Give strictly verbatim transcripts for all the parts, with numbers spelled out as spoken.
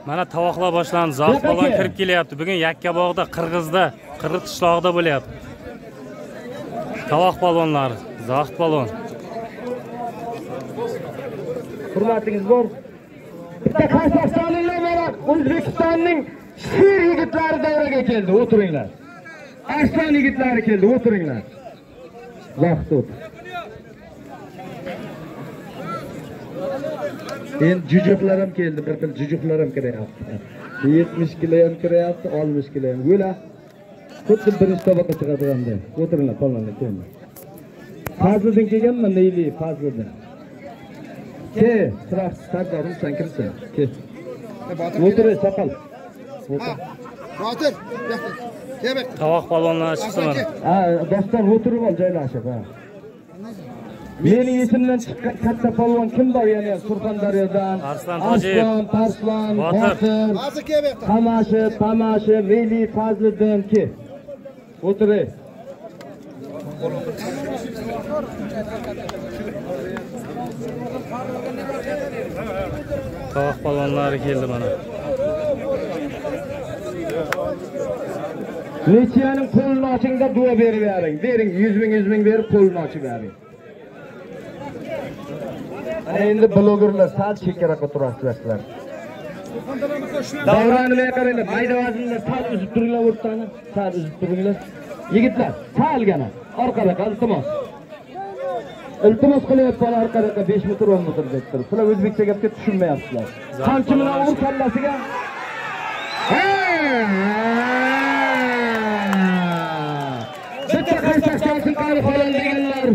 Mana tovoqlar boshlandi. Zohid polvon kirib kelyapti. Bugun Yakkabog'da, Qirg'izda, Qirg'iz qishlog'ida bo'lyapti. Tovoq polvonlari, Zohid polvon. Hurmatingiz bor. Bitta Qozog'istonliklar mana O'zbekistonning sher yigitlari davraga keldi. O'tiringlar. Aslan yigitlari keldi. O'tiringlar. Vaqt o'tdi. Endi jujuqlar ham keldi. Bir xil jujuqlar ham kiryapti. yetmish kilo ham kiryapti, oltmish kilo ham. Yo'la. Xuddi birinchi tovoqqa chiqadiganday. O'tiringlar, polvonlar keldi. Fazliddin kelganmi? Neyli Fazliddin. Ke, sıra sardarım sen kimsin? Ke. Otur sakal. Ha. Otur. Gel. Tovoq polvonlar chiqdi mana. Ha, dostlar o'tirib ol joylashib, ha. Mening esimdan chiqqan katta polvon kim bor yana Surxondaryodan? Arslan Tojiyev, Arslan, Botir, Hozir kelib. Tamashi, Tamashi, Veli Fazliddin ki. O'tiring. Tovoq polvonlari keldi mana. Nechiyaning qo'lini ochingda duo berib bering. Bering yuz ming yuz ming berib qo'lini ochib bering. Ana endi blogerlar sal chekkaroqqa turasizlar. Davrani men qaranglar, mayda vaznlar sal uzib turinglar o'rtani, sal uzib turinglar. Yigitlar, salgana orqada iltimos. Iltimos qilyapman orqada besh metr o'n metr deb turib. Sizlar o'zbekcha gapga tushunmayapsizlar. Qancha bilan ur kallasiga? Bitta Qozog'iston qari falan deganlar.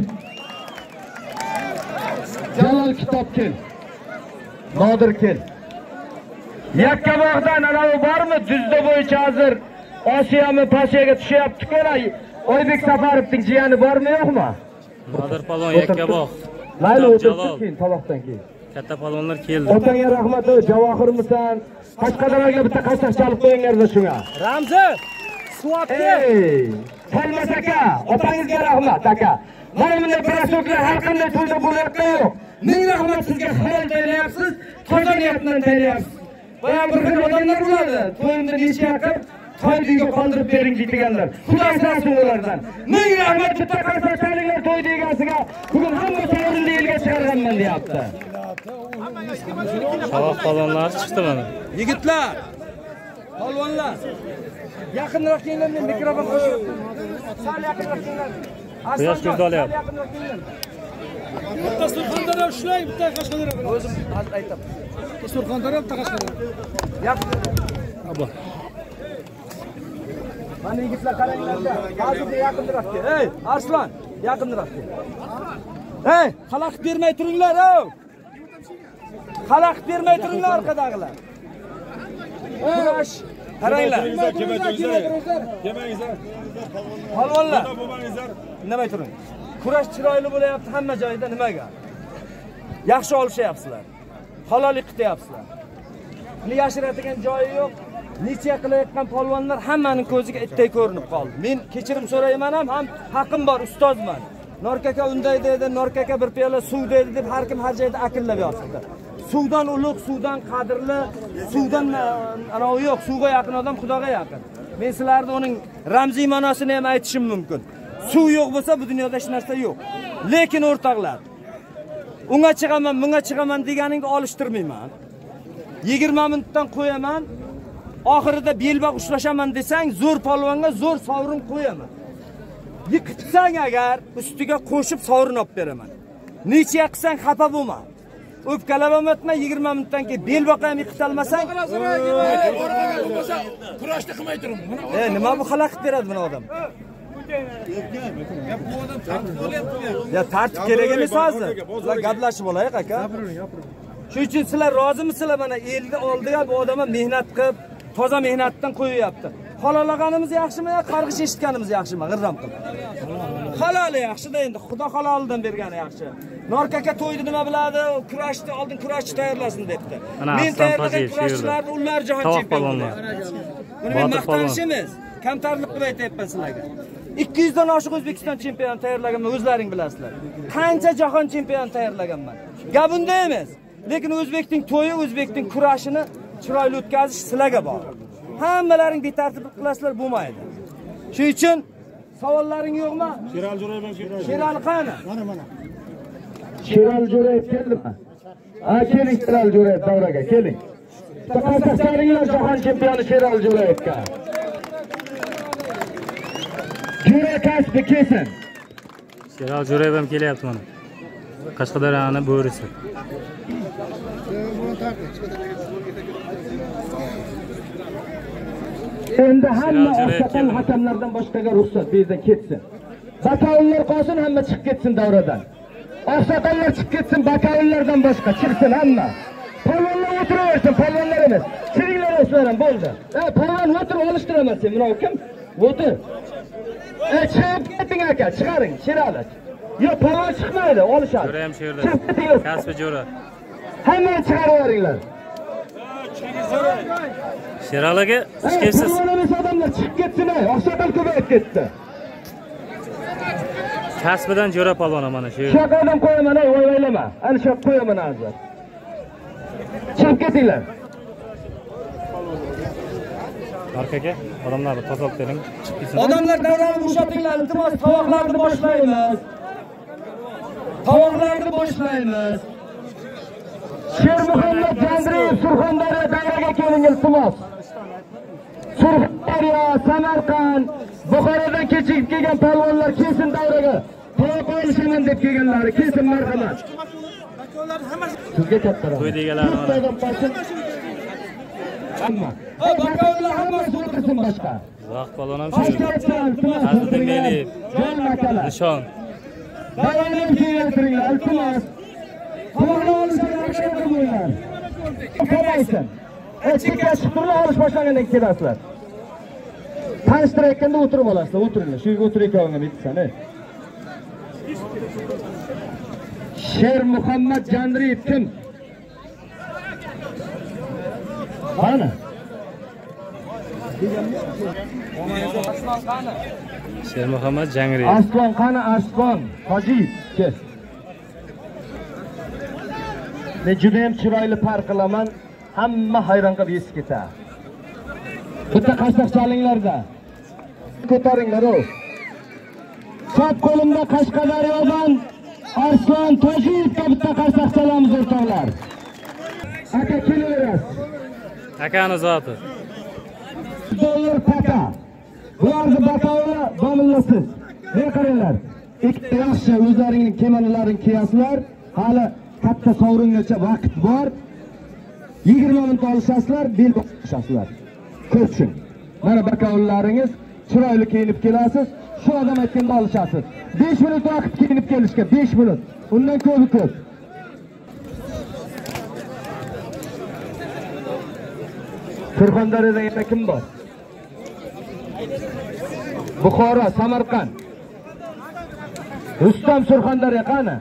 Jalol kitob kel. Nodir kel. Yakkabog'dan anavi bormi? Duzda bo'yicha hozir Osiyomi Pashaga tushyapti-ku. Oybek Safarovning jiyani bormi, yo'qmi? Nodir polvon Yakkabog'. Mayli o'tirsin, tovoqdan keyin. Katta polvonlar keldi. Otangga rahmat, Javohirmisan? Qashqadaryoga bitta qasash chalib qo'yinglar shunga. Ramzi, suvatga. Ey, Salmas aka, otangizga rahmat aka. Mana bunday prasoklar har qanday to'yda bo'layapti yo'q. Ming rahmat sizga, halol tayyorlayapsiz, toza niyat bilan tayyorlayapsiz. Baya bir xil odamlar bo'ladi. To'yimda necha yaqin to'y uyga qoldirib bering deydiganlar. Xudo asrasin ulardan. Ming rahmat bitta qarsakchaliklar to'y degasiga bugun hamma sovrinni elga chiqarganman deyapti. Tovoq polvonlari chiqdi mana. Yigitlar, polvonlar, yaqinroq kelinglar, men mikrofon qo'yib. Sal yaqinroq kelinglar. Quyosh ko'zda olyapti. Bitta Surxondaryo ushlang, bitta Qashqadaryo. O'zim hozir aytaman. Surxondaryo, bitta Qashqadaryo. Yaqin. Abo. Mana yigitlar qaranglar. Hozir yaqinroq kel. Ey, Arslan, yaqinroq kel. Ey, xalaqit bermay turinglar, ey. Xalaqit bermay turinglar orqadagilar. Kurash, qaranglar. Kelmangizlar. Polvonlar. Nima turing? Kurash chiroyli bo'layapti hamma joyda, nimaga? Yaxshi olishyapsizlar. Halollik qilyapsizlar. Buni yashiradigan joyi yo'q. Necha qilayotgan polvonlar hammaning ko'ziga itday ko'rinib qoldi. Men kechirim so'rayman ham, ham haqqim bor, ustozman. Norkaka unday dedi, Norkaka bir piyola suv dedi deb har kim har joyda akillab yotibdi. Suvdan ulug', suvdan qadrli, suvdan anavi yo'q, suvga yaqin odam Xudoga yaqin. Men sizlarga uning ramziy ma'nosini ham aytishim mumkin. Suv yo'q bo'lsa bu dunyoda hech narsa yo'q. Lekin o'rtoqlar, unga chiqaman, bunga chiqaman deganingni olishtirmayman. yigirma minutdan qo'yaman. Oxirida belbaq ushlashaman desang, zo'r polvonga zo'r sovrin qo'yaman. Yiqitsang agar ustiga qo'shib sovrin olib beraman. Necha qilsang xafa bo'lma. O'pkalab olmatma, yigirma minutdan keyin belbaq ham yiqita olmasang, Kurashni qilmay turing. E, nima bu xalaqit beradi buni odam? Ya tartib kerak emas hozir. Sizlar gaplashib olaylik aka. Shuning uchun sizlar rozimisizlar mana elni oldiga bu odamga mehnat qilib, toza mehnatdan qo'yyapti. Halolaganimiz yaxshimi yo qarg'ish eshitganimiz yaxshimi? G'irram qilib. Haloli yaxshi-da endi, Xudo halolidan bergani yaxshi. Norkaka to'ydi nima biladi? Kurashni oldin kurashchi tayyorlasin debdi. Men tayyorlagan kurashchilarni ular jahon chempioni. Buni men maqtanishimiz, kamtarlik qilib aytayapman sizlarga. ikki yuz dan oshiq O'zbekiston chempioni tayyorlaganman, o'zlaring bilasizlar. Qancha jahon chempioni tayyorlaganman. Gap unda emas. Lekin o'zbekning to'yi, o'zbekning kurashini chiroyli o'tkazish sizlarga bog'liq. Hammalaring betartib qilasizlar bo'lmaydi. Shuning uchun savollaring yo'qmi? Sherali Jo'rayev Sherali. Sherali qani? Mana mana. Sherali Jo'rayev keldimi? Ha, keling Sherali Jo'rayev davraga, keling. Taqosacharinglar jahon chempioni Sherali Jo'rayevga. Jo'ra kasbi kesin. Sherali Jo'rayev ham kelyapti mana. Qashqadaryoning bo'risi. Endi hamma oqsoqol hakamlardan boshqaga ruxsat berdan ketsin. Bakovullar qolsin, hamma chiqib ketsin davradan. Oqsoqollar chiqib ketsin, bakovullardan boshqa chiqsin hamma. Polvonlar o'tiraversin, polvonlar emas. Chiringlar o'smaram bo'ldi. Ha, polvon o'tirib olishtiraman sen, mana kim? O'tir. E, chiqib keting aka, chiqaring, Sherali. Yo'q, polvon chiqmaydi, olishadi. Jo'ra ham sherda. Kasbi Jo'ra. Hamma chiqarib yuboringlar. Sheraliga xush kelibsiz. Polvon odamlar chiqib ketsin, oqsoqol ko'payib ketdi. Kasbidan Jo'ra polvon mana shu yerda. Shaqadan qo'yaman, o'ylaylama. Ana shu qo'yaman hozir. Chiqib ketinglar. Orqaga odamlarni tozalab bering. Chiqib ketsin. Odamlar davrani bo'shatinglar, iltimos tovoqlarni boshlaymiz. Tovoqlarni boshlaymiz. Shermuhammad Jandriyev Surxondaryo davraga keling iltimos. Surxondaryo, Samarqand, Buxorodan kechikib kelgan polvonlar kelsin davraga. To'y qo'yishaman deb kelganlari kelsin, marhamat. Sizga katta rahmat. To'y deganlar mana. Hamma. Bakovullar hammasi o'tirsin boshqa. Vaqt polvon ham shu yerda. Hazratim Meliyev. Nishon. Davom keltiringlar, iltimos. To'g'ri olishlar bo'linglar. Qo'ymaysin. Echkiga chiqtirib olish boshlagandan keyin kelasizlar. Tanishtirayotganda o'tirib olasizlar, o'tiringlar. Shu yerga o'tirayotganimga bitsan, ey. Shermuhammad Jandriyev kim? Qani? Shermuhammad Jangriyev. Aslon qani? Aslon Hojiyev. Kel. Men juda ham chiroyli par qilaman. Hamma hayron qolib esib ketadi. Bitta qashloq chalinglarda. Ko'taringlar o. Chap qo'limda Qashqadaryodan Aslon Tojiyevga bitta qashloq chalamiz o'rtoqlar. Aka kelaverasiz. Akani zoti. Dollar taka. Bularni bakovula domillasiz. Ne qaranglar. Ikkita yaxshi o'zlaringning kemanalarini kiyasizlar. Hali katta sovringacha vaqt bor. yigirma minut olishasizlar, bel boqishasizlar. Ko'rsin. Mana bakovullaringiz chiroyli kiyinib kelasiz. Shu odam aytganda olishasiz. besh minut vaqt kiyinib kelishga, besh minut. Undan ko'pi ko'p. Surxondaryoda yana kim bor? Buxoro, Samarqand. Rustam Surxondaryo qani?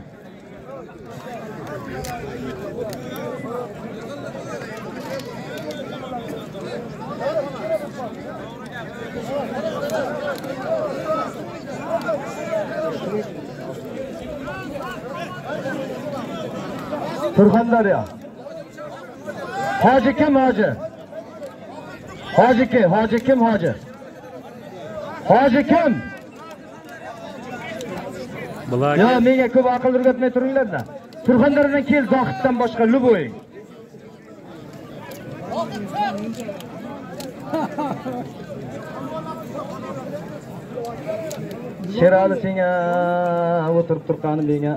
Surxondaryo. Hoji kim hoji? Hoji kim? Hoji kim hoji? Hoji kim? Bularga Ya menga ko'p aql o'rgatmay turinglar-da. Surxondaryodan kel, Zohiddan boshqa Luboy. Sherali senga o'tirib turqani menga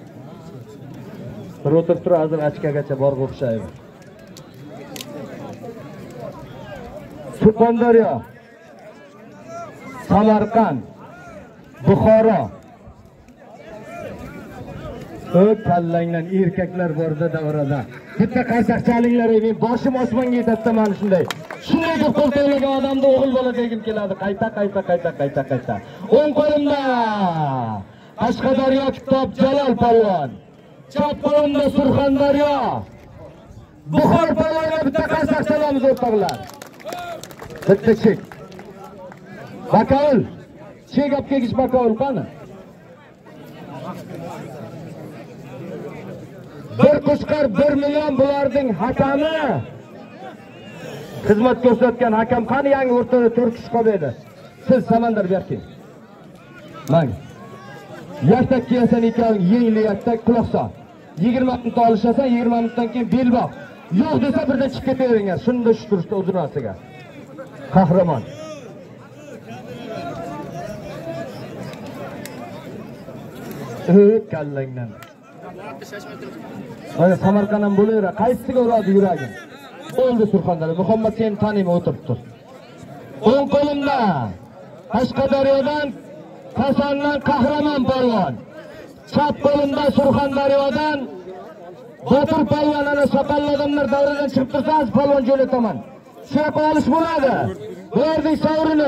bir o'tirib tur, hozir ochkagacha borib o'xshaydi. Surxondaryo, Samarqand, Buxoro. Ko'p kallangdan erkaklar borda davrada. Bitta qarsak chalinglar, men boshim osmonga yetadi mana shunday. Shunday deb qo'ltaylagan odamda o'g'il bola degim keladi. Qayta, qayta, qayta, qayta, qayta. O'ng qo'limda Qashqadaryo Kitob Jalol polvon. Chap qo'limda Surxondaryo. Buxor polvonga bitta qarsak chalamiz o'rtoqlar. Bitta chek. Bakovul. Chek olib kelgich bakovul qani? Bir qo'shqar bir million bularning hakami. xizmat ko'rsatgan hakam qani yangi o'rtada to'rt kishi qolmaydi. Siz Samandar berking. Mang. Yaktak kiyasan ekan, yengli yaktak quloq sol. yigirma minut olishasan, yigirma minutdan keyin bel boq. Yo'q desa birdan chiqib ketaveringlar. Shunda shu turishda uzunasiga. Qahramon. O't kallangdan. Mana Samarqanddan bo'laver, qaysiga uradi yuraging? Bo'ldi Surxondaryo. Muhammad seni taniyman, o'tirib tur. O'ng qo'limda Qashqadaryodan Kosondan Qahramon polvon. Chap qo'limda Surxondaryodan Botir polvon. Ana soqolli odamlar davradan chiqib tursangiz polvon jo'nataman. Shu yoqqa olish bo'ladi. Bularning sovrini.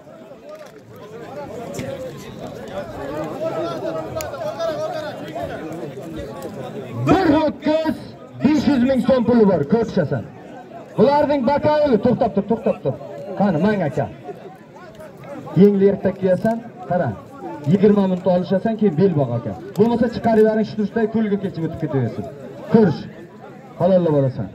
Bir ho'kiz besh yuz ming so'm puli bor, ko'rshasan. Bularning bakovuli to'xtab tur, to'xtab tur. Qani, mang aka. Yengli ertak kiyasan, qara. yigirma minut olishasan, keyin bel bog' aka. Bo'lmasa chiqarib bering, shu turishda kulga kechib o'tib ketaversin. Ko'rish. Halolla bo'lasan.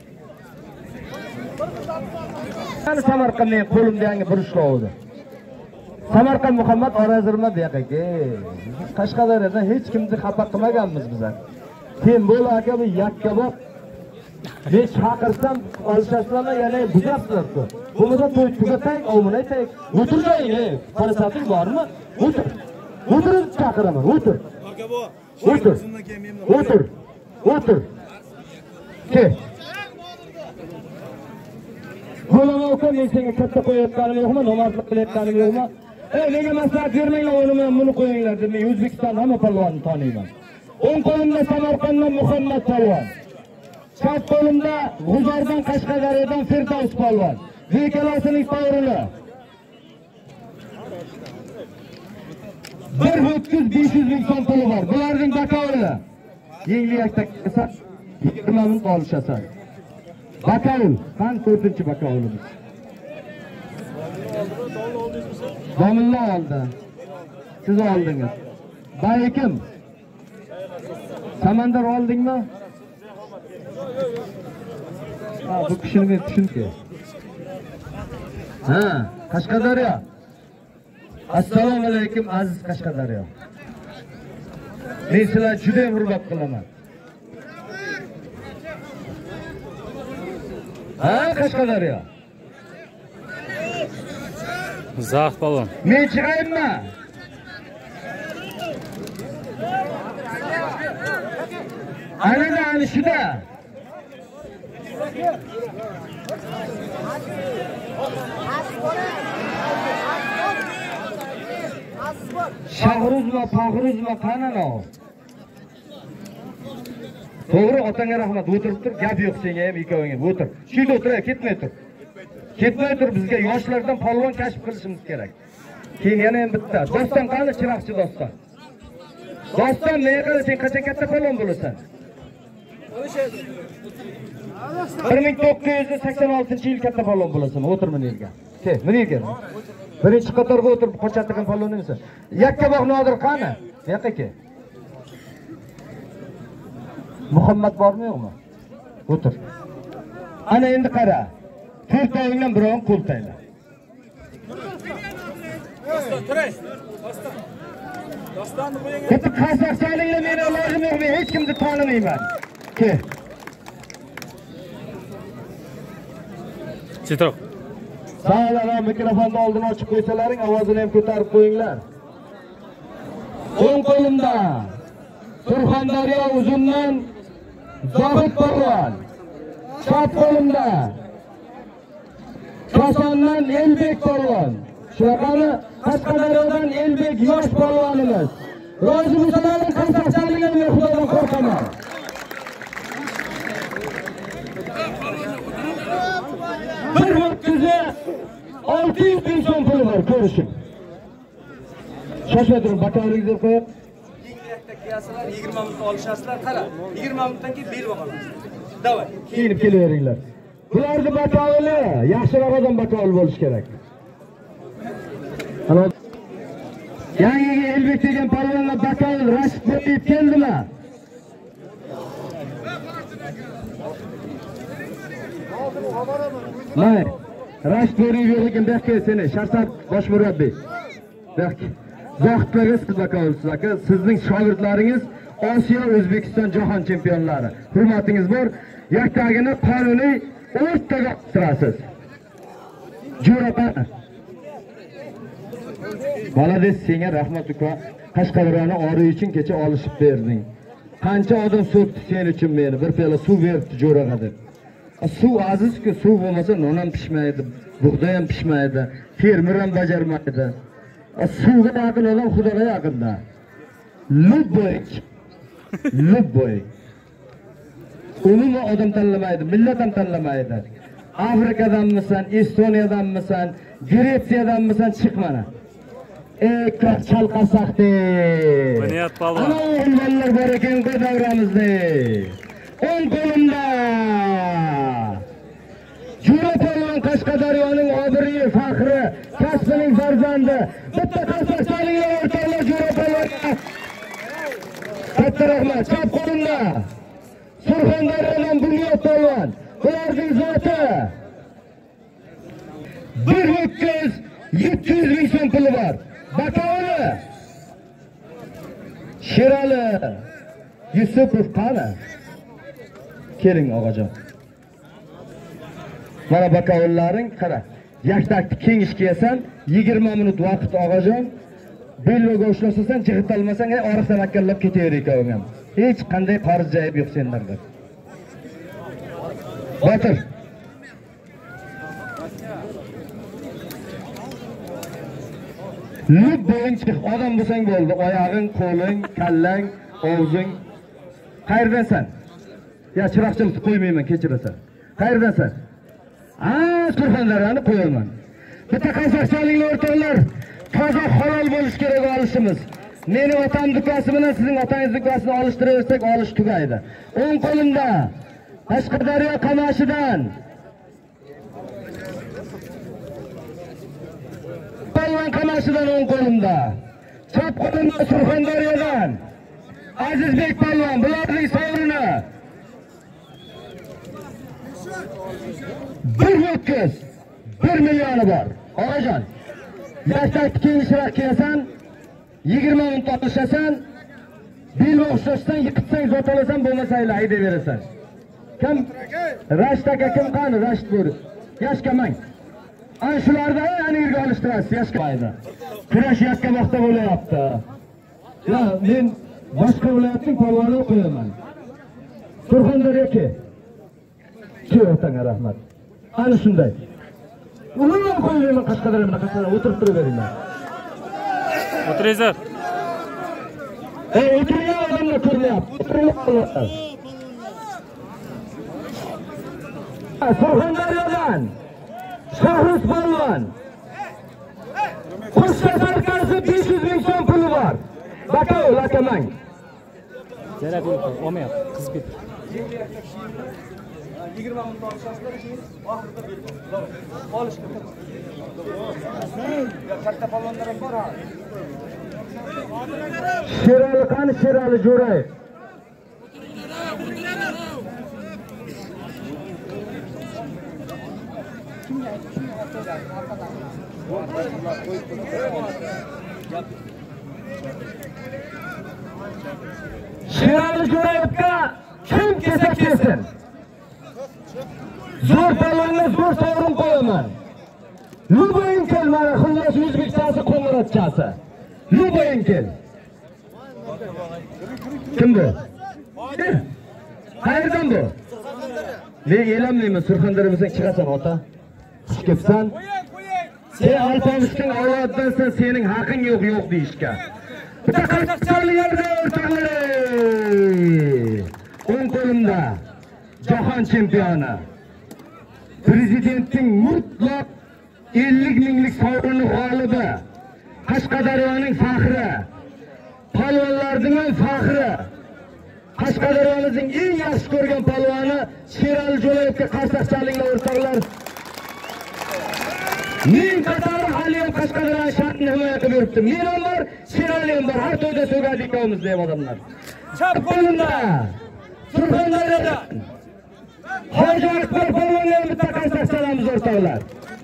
Qani Samarqandning qo'limda yangi bir ishlovdi. Samarqand Muhammad Orazirma deyaqaki. Qashqadaryodan hech kimni xafa qilmaganmiz biz. Sen bo'l aka, bu yakka bor. Men chaqirsam olishasizlarmi, yana buzapsizlar-ku. Bo'lmasa to'y tugatay, ovmin aytay. O'tirmaylik. Farasating bormi? O'tir. O'tir, chaqiraman. O'tir. O'tir. O'tir. O'tir. Ke. Bo'lama uka, men senga katta qo'yayotganim yo'qmi? Nomardlik qilayotganim yo'qmi? Ey, nega maslahat bermanglar, o'yini bilan buni qo'yinglar deb men O'zbekiston hamma polvonni taniyman. O'ng qo'limda Samarqanddan Muhammad polvon. Chap qo'limda G'uzordan Qashqadaryodan Firdavs polvon. Bekalosining sovrini. Bir ho'kiz besh yuz ming so'm puli bor. Bularning bakovuli. Yengli yaktak esa yigirma minut olishasan. Bakovul, qan to'rtinchi bakovulimiz. Domilla oldi. Siz oldingiz. Baykim. Samandar oldingmi? Ha, bu kishini men tushundim. Ha, Qashqadaryo. Assalomu alaykum aziz Qashqadaryo. Men sizlarga juda ham hurmat qilaman. Ha, Qashqadaryo. Zax polvon. Men chiqaymi? Ana ana shuda. Shahruzma, Pag'ruzma qanano? To'g'ri, otangga rahmat, o'tirib tur, gap yo'q senga ham ikkovingga. O'tir. Shu yerda o'tir, ketmay tur. Ketmay tur, bizga yoshlardan polvon kashf qilishimiz kerak. Keyin yana ham bitta. Doston qani, chiroqchi doston. Doston, nega qara sen qachon katta polvon bo'lasan? bir ming to'qqiz yuz sakson oltinchi yil katta polvon bo'lasan. O'tir meni yerga. Ke, meni yerga. Birinchi qatorga o'tirib qochadigan polvon emassan. Yakkabog' Nodir qani? Yo'q aka. Muhammad bormi yo'qmi? O'tir. Ana endi qara. To'rtovingdan birovni qo'ltaylar. Doston, turay. Doston. Dostonni qo'ying. Bitta qasaqchaliklar meni ilojim yo'q, men hech kimni tanimayman. Ke. Chitroq. Sağlar mikrofonni oldini ochib qo'ysalaring, ovozini ham ko'tarib qo'yinglar. O'ng qo'limda Surxondaryo uzundan Zohid polvon. Chap qo'limda Kosondan Elbek polvon. Shunaqami Qashqadaryodan Elbek yosh polvonimiz. Rozi bo'lsalaring qasaqchaliklar men Xudodan qo'rqaman. Bir ho'kizi olti yuz ming so'm puli bor, ko'rishing. Shoshmay turing, bakovingizga qo'yib. Kiyasalar yigirma minut olishasizlar, qara. yigirma minutdan keyin bel bog'olasiz. Davay. Kiyinib kelaveringlar. Bularni bakovuli yaxshiroq odam bakovul bo'lish kerak. Ana yangiga Elbek degan polvonlar bakovul Rashid bo'lib keldimi? Hozir xabar oldim. May. Raşt bo'ring yo'q ekan, bak seni. Sharsab bosh murabbiy. Bak. Zohidlarga siz vakolatisiz aka. Sizning shogirdlaringiz Osiyo, O'zbekiston jahon chempionlari. Hurmatingiz bor. Yaktagini qonuniy o'rtaga turasiz. Jo'rapa. Balades senga rahmat uka. Qashqadaryoning ori uchun kecha olishib berding. Qancha odam so'kdi sen uchun meni. Bir piyola suv beribdi jo'raga deb. Suv aziz-ku, suv bo'lmasa non ham pishmaydi, bug'doy ham pishmaydi, fermer ham bajarmaydi. Suvga yaqin odam Xudoga yaqinda. Любой. Любой. Umuman odam tanlamaydi, millat ham tanlamaydi. Afrikadanmisan, Estoniyadanmisan, Gretsiyadanmisan chiq mana. Ey ko'k chalqasaqdi. Bunyod palvon. Ana o'g'illar bor ekan bu davramizda. O'ng qo'limda. Jo'ra palvon Qashqadaryoning obro'yi, faxri, kasbining farzandi. Bitta qarsakchiliklar o'rtoqlar Jo'ra palvon. Katta rahmat. Chap qo'limda. Surxondaryodan Bunyod palvon. Ularning zoti. bir ho'kkiz yetti yuz ming so'm puli bor. Bakovli. Sherali. Yusupov qani? Keling og'ajon. Mana bakovlaring qara. Yaktakni keng ish qilasan, yigirma minut vaqt og'ajon. Belloga ushlasasan, jig'it olmasang, oriqdan akkallab ketaver ekan ham. Hech qanday qarz jayib yo'q senlarda. Botir. Lub bo'ling chiq, odam bo'lsang bo'ldi. Oyog'ing, qo'ling, kallang, og'zing. Qayerdansan? Ya chiroqchimni qo'ymayman, kechirasan. Qayerdansan? Ha, Surxondaryoni qo'yaman. Bitta qaysarchaliklar o'rtoqlar, toza halol bo'lish kerak olishimiz. Meni otam dukosi bilan sizning otangiz dukosini olishtiraversak, olish tugaydi. O'ng qo'limda Qashqadaryo qamashidan Palvon qamashidan o'ng qo'limda. Chap qo'limda Surxondaryodan Azizbek palvon, bularning sovrini bir ho'kkiz, bir millioni bor. Onajon, yaktakni kengishroq kiyasan, yigirma minut toplashasan, belga o'xshashsan, yiqitsang, zot olasan, bo'lmasa ayla haydaverasan. Kim? Rasht aka kim qani? Rasht bo'ri. Yashkamang. Ana shularda ana yerga olishtirasiz, yashkamaydi. Kurash yakkamoqda bo'layapti. Ya, men boshqa viloyatning polvonini qo'yaman. Surxondaryoga. O'tanga rahmat. Ana shunday. Umuman qo'ymayman Qashqadaryo bilan Qashqadaryo o'tirib turaveringlar. O'tiringlar. Ey, o'tirgan odamlar ko'ryapti. O'tiringlar. Surxondaryodan Shohruz polvon. Qo'shqa sarkarasi besh yuz ming so'm puli bor. Bakov lakamang. Kerak olmayapti, qizib ketdi. yigirma ming olishasizlar, keyin oxirida berib olish kerak. Ya katta polvonlar ham bor ha. Sherali qani Sherali Jo'ray. Sherali Jo'rayevga kim kelsa kelsin. Zo'r palvonga zo'r sovrin qo'yaman. Luboyin kel mana xullas o'zbekchasi qo'ng'iroqchasi. Luboyin kel. Kim bu? Qayerdan bu? Men elamlayman, Surxondaryo bo'lsang chiqasan ota. Xush kelibsan. Sen Alpamishning avlodidansan, sening haqing yo'q yo'q deyishga. Bitta qashqadaryoliklar o'rtoqlar. O'ng qo'limda jahon chempioni. Prezidentning mutlaq ellik minglik sovrini g'olibi. Qashqadaryoning faxri. Palvonlarning ham faxri. Qashqadaryomizning eng yaxshi ko'rgan palvoni Sherali Jo'rayevga qarsakchiliklar o'rtoqlar. Men qatori hali ham Qashqadaryo shahrini himoya qilib yuribdi. Men ham bor, Sherali ham bor. Har to'yda so'gadik ikkovimiz ham odamlar. Chap qo'limda Surxondaryodan Hoji Akbar polvonlarni bitta qarsaq chalamiz o'rtoqlar.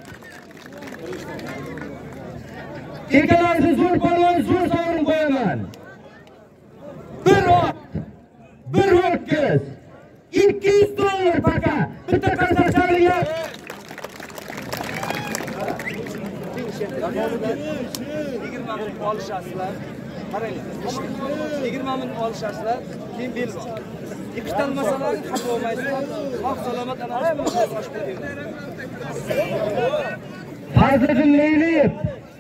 Ikkalasi zo'r polvon, zo'r sovrin qo'yaman. Bir ot, bir ho'kiz, ikki yuz dollar paka. Bitta qarsaq chalingan. yigirma ming olishasizlar. Qaranglar. yigirma ming olishasizlar. Keyin bel bor. Ikkita masalalarni xafa olmaysizlar. Sog' salomat ana shu Fazliddin Leyliyev.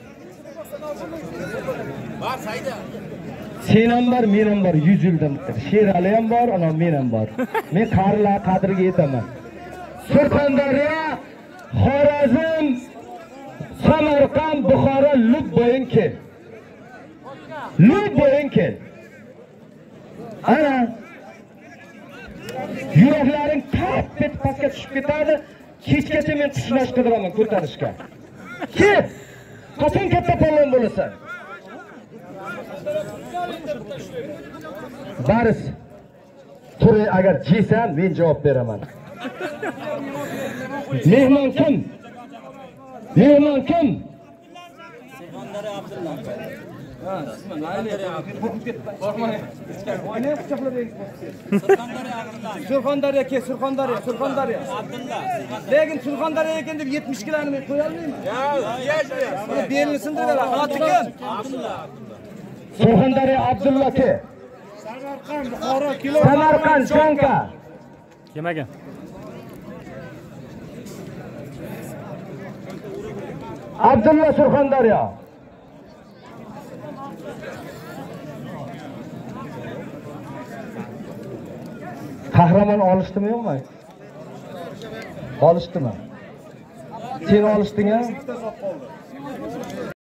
Var sayda. Sen ham bor, men ham bor, yuz yildan bitta. Sherali ham bor, ana men ham bor. Men qarilar qadriga yetaman. Surxondaryo, Xorazm, Samarqand, Buxoro, Lub bo'yin kel. Lub bo'yin kel. Ana yuraklaring tap-et pastga tushib ketadi. Kechgacha men qishlash qidiraman ko'tarishga. Ket. Qachon katta polvon bo'lasan? Baris. Turi agar jiysan, men javob beraman. Mehmon kim? Mehmon kim? Ha, Surxondaryo ke, Surxondaryo, Surxondaryo. Lekin Surxondaryo ekan deb yetmish kiloni men qo'ya olmayman. Yo'q, belni sindirdilar. Oti kim? Surxondaryo Abdulla ke. Samarqand, Buxoro kilo. Samarqand Chonka. Kemagan. Abdulla Surxondaryo. Qahramon olishdimi yo'qmi? Olishdimi? Sen olishding-a?